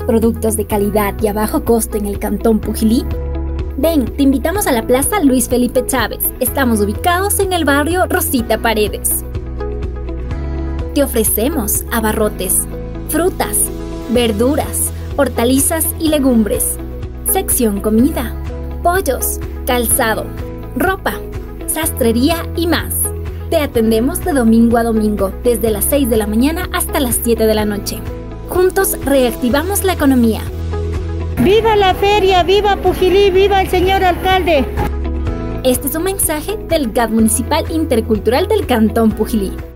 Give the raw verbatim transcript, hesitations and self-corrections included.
productos de calidad y a bajo costo en el Cantón Pujilí? Ven, te invitamos a la Plaza Luis Felipe Chávez. Estamos ubicados en el barrio Rosita Paredes. Te ofrecemos abarrotes, frutas, verduras, hortalizas y legumbres, sección comida, pollos, calzado, ropa, sastrería y más. Te atendemos de domingo a domingo, desde las seis de la mañana hasta las siete de la noche. Juntos reactivamos la economía. ¡Viva la feria! ¡Viva Pujilí! ¡Viva el señor alcalde! Este es un mensaje del G A D Municipal Intercultural del Cantón Pujilí.